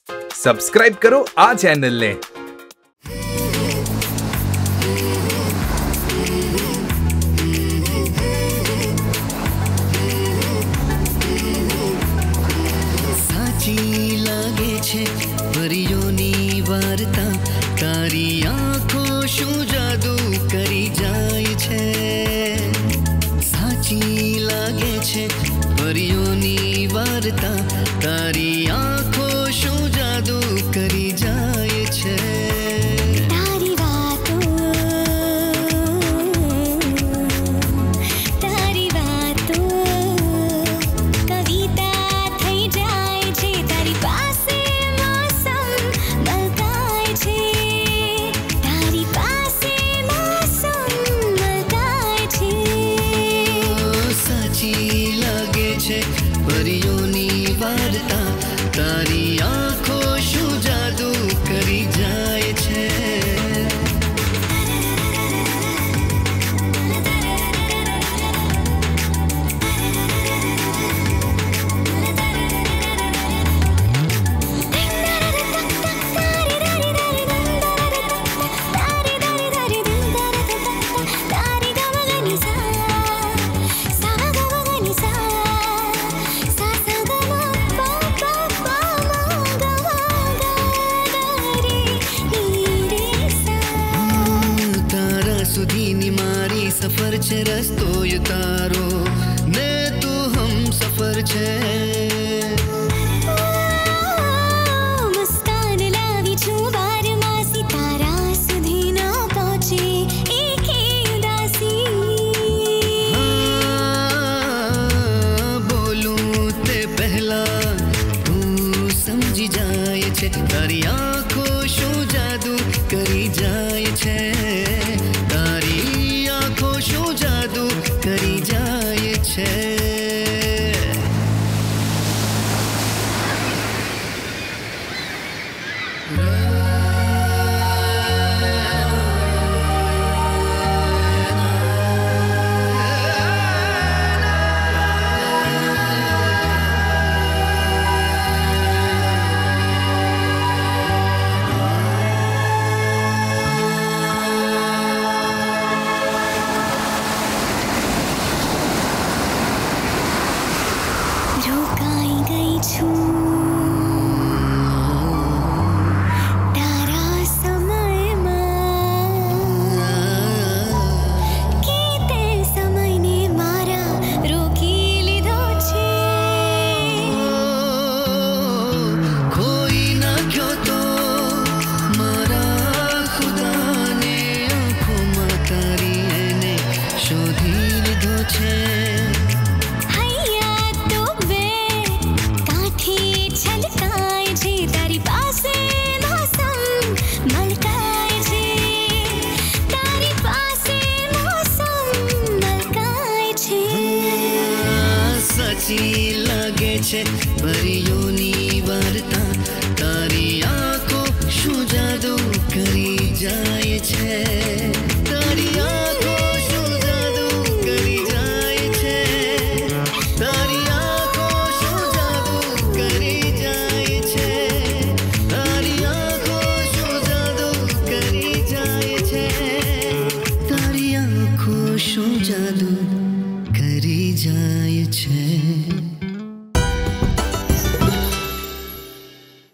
Subscribe કરો આ ચેનલને। સાચી લાગે છે પરીઓની વાર્તા, તારી આંખો શું જાદુ કરી જાય છે। સાચી લાગે છે પરીઓની વાર્તા, તારી આંખો શું જાદુ કરી જાય છે। પરીઓની વાર્તા, તારી આંખો શું જાદુ કરી જાય છે। સુધીની મારી સફર છે, રસ્તો તારો ને તું હમ સફર છે। મુસ્કાન લાવી છું વારમાં, સિતારા સુધી ન પહોંચે એકે ઉદાસી। બોલું તે પહેલા તું સમજી જાય છે, તારી આંખો શું જાદુ કરી જાય છે। શું જાદુ કરી જાય છે। રોકાઈ ગઈ છું તારા સમયમાં, કે તે સમયને મારા રોકી લીધો છે। ખોઈ નાખ્યો તો મારા ખુદાને, આંખોમાં તારી એને શોધી લીધો છે। સાચી લાગે છે પરીઓની